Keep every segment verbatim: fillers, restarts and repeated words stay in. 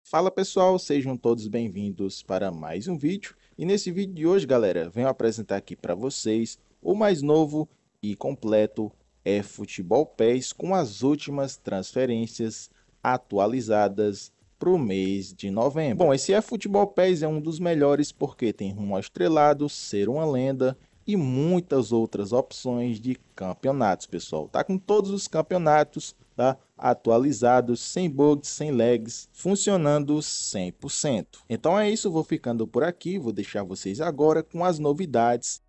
Fala pessoal, sejam todos bem-vindos para mais um vídeo. E nesse vídeo de hoje, galera, venho apresentar aqui para vocês o mais novo e completo eFootball Pass com as últimas transferências atualizadas para o mês de novembro. Bom, esse eFootball Pass é um dos melhores porque tem rumo ao estrelado, ser uma lenda e muitas outras opções de campeonatos, pessoal. Tá com todos os campeonatos, tá? Atualizados, sem bugs, sem lags, funcionando cem por cento. Então é isso, vou ficando por aqui, vou deixar vocês agora com as novidades.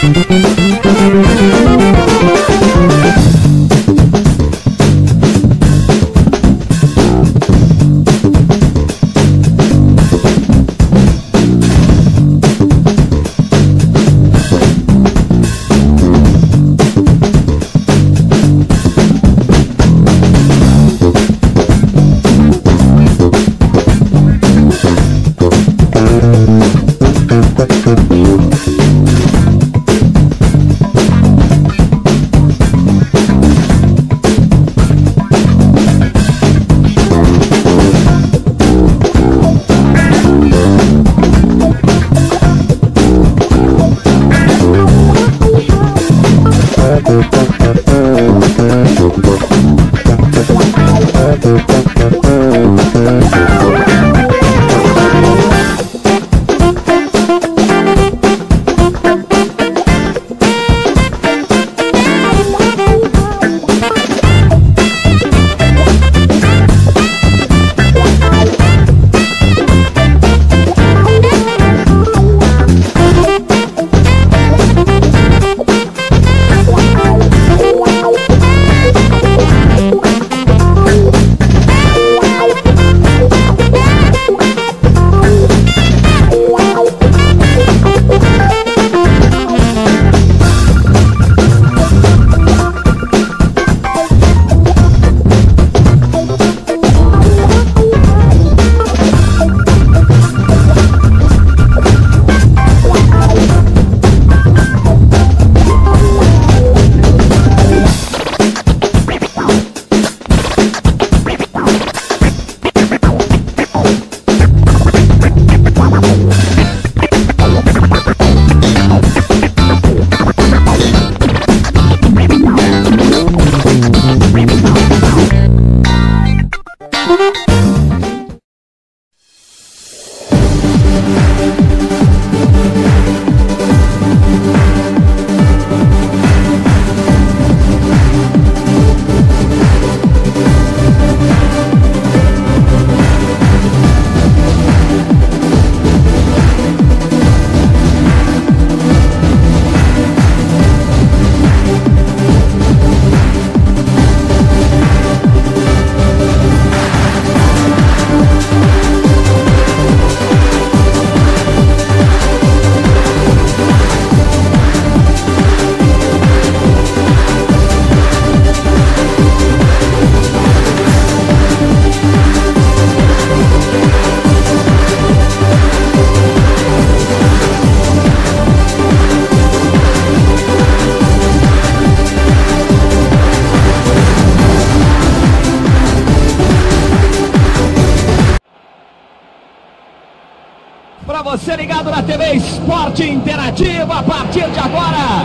Para você ligado na T V Esporte Interativo, a partir de agora,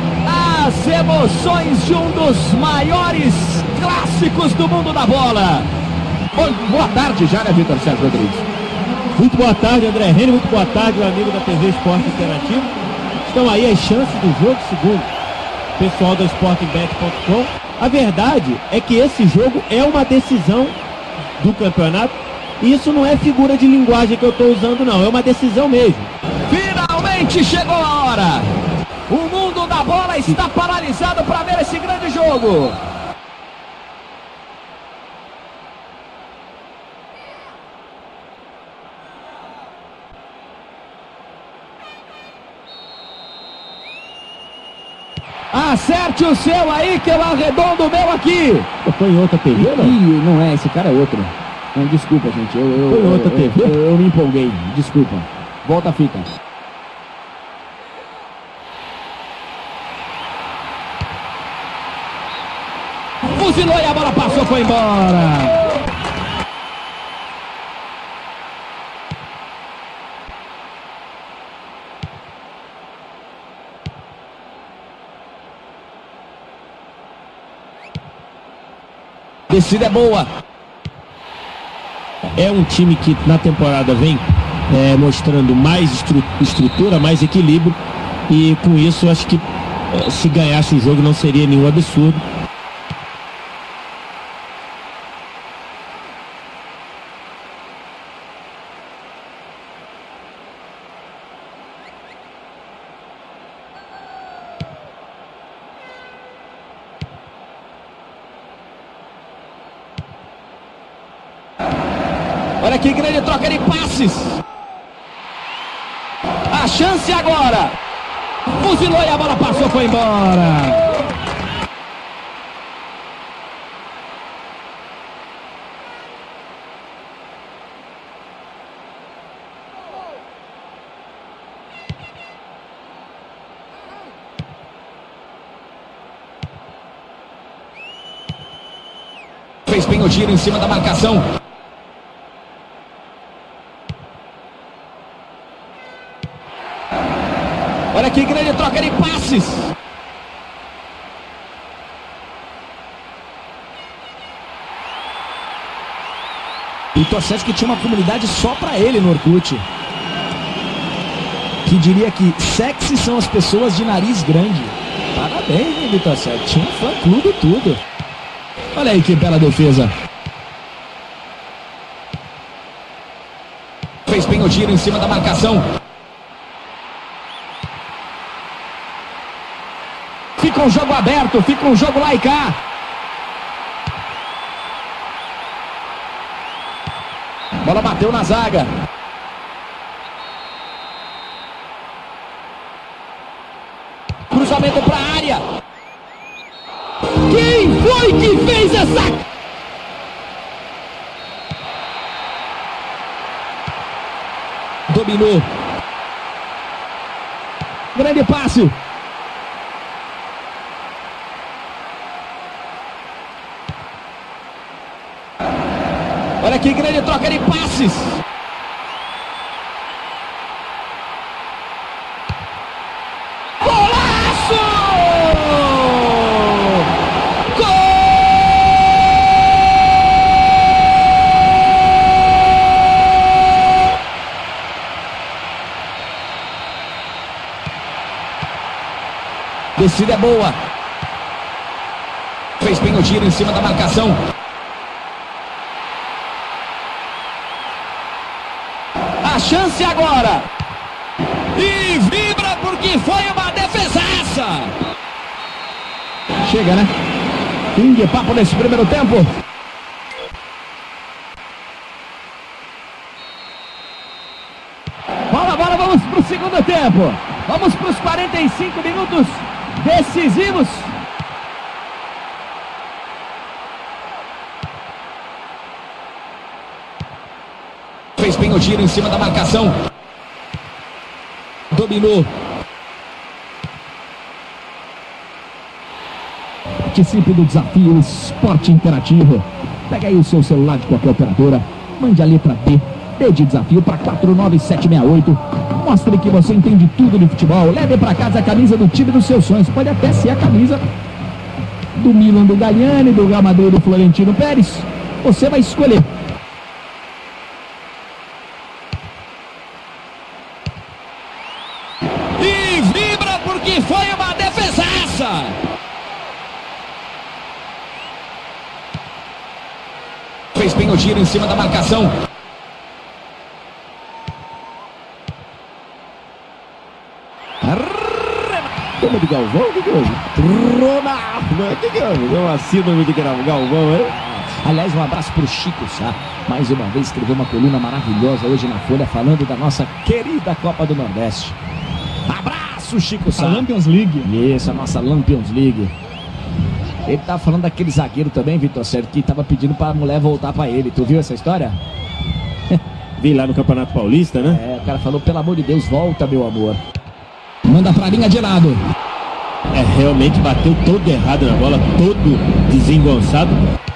as emoções de um dos maiores clássicos do mundo da bola. Boa tarde já, né, Vitor Sérgio Rodrigues? Muito boa tarde, André Reni, muito boa tarde, meu amigo da T V Esporte Interativo. Estão aí as chances do jogo, segundo o pessoal da Sporting Bet ponto com. A verdade é que esse jogo é uma decisão do campeonato. Isso não é figura de linguagem que eu estou usando, não. É uma decisão mesmo. Finalmente chegou a hora. O mundo da bola está paralisado para ver esse grande jogo. Acerte o seu aí, que eu arredondo o meu aqui. Eu tô em outra T V, não? Ih, não é, esse cara é outro. Não, desculpa, gente, eu, eu, Foi em outra eu, T V? Eu, eu, eu me empolguei, desculpa. Volta a fita. Fuzilou e a bola passou, foi embora. Descida é boa. É um time que na temporada vem é, mostrando mais estru estrutura, mais equilíbrio, e com isso acho que é, se ganhasse o jogo não seria nenhum absurdo. Olha que grande troca de passes. A chance agora. Fuzilou e a bola passou, foi embora. Fez bem o tiro em cima da marcação. Olha que grande troca de passes. Vitor Sete que tinha uma comunidade só pra ele no Orkut. Que diria que sexy são as pessoas de nariz grande. Parabéns, hein, Vitor Sete? Tinha um fã-clube e tudo. Olha aí que bela defesa. Fez bem o tiro em cima da marcação. Fica um jogo aberto, fica um jogo lá e cá. Bola bateu na zaga. Cruzamento para a área. Quem foi que fez essa? Dominou. Grande passe. Olha que grande troca de passes. Golaço! Gol! Descida é boa. Fez bem o tiro em cima da marcação. A chance agora. E vibra porque foi uma defesaça. Chega, né? Fim de papo nesse primeiro tempo. Bola, bola, vamos para o segundo tempo. Vamos para os quarenta e cinco minutos decisivos. Fez bem o tiro em cima da marcação. Dominou. Participe do desafio Esporte Interativo. Pega aí o seu celular de qualquer operadora. Mande a letra B, D de desafio, para quatro nove sete seis oito. Mostre que você entende tudo de futebol. Leve para casa a camisa do time dos seus sonhos. Pode até ser a camisa do Milan, do Galliani, do Real Madrid, do Florentino Pérez. Você vai escolher. E vibra porque foi uma defesaça. Fez bem o tiro em cima da marcação. Como de Galvão? O que que houve? Ronaldo! O que que houve? Deu uma síndrome de Galvão, hein? Aliás, um abraço pro Chico Sá. Mais uma vez escreveu uma coluna maravilhosa hoje na Folha falando da nossa querida Copa do Nordeste. Abraço, Chico Sá. A Lampions League. Isso, a nossa Lampions League. Ele tava falando daquele zagueiro também, Vitor Sérgio, que tava pedindo pra mulher voltar pra ele. Tu viu essa história? Vi lá no Campeonato Paulista, né? É, o cara falou, pelo amor de Deus, volta, meu amor. Manda pra linha de lado. É, realmente bateu todo errado na bola, todo desengonçado.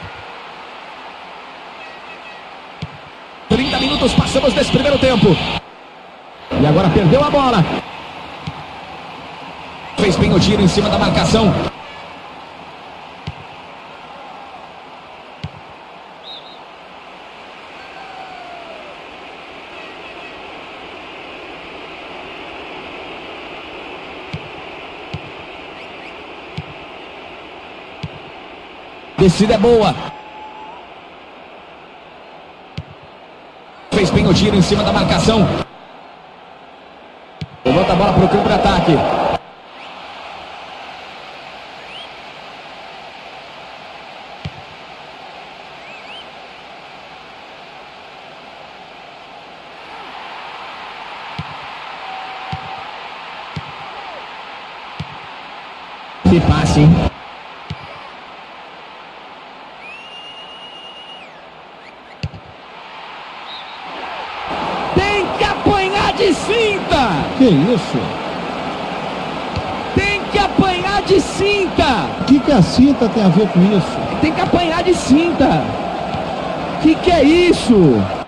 trinta minutos passamos desse primeiro tempo. E agora perdeu a bola. Fez bem o tiro em cima da marcação. Descida é boa. Fez bem o tiro em cima da marcação. Levanta a bola para o contra-ataque. Que passe, hein? Tem que apanhar de cinta! Que isso? Tem que apanhar de cinta! O que, que a cinta tem a ver com isso? Tem que apanhar de cinta! Que que é isso?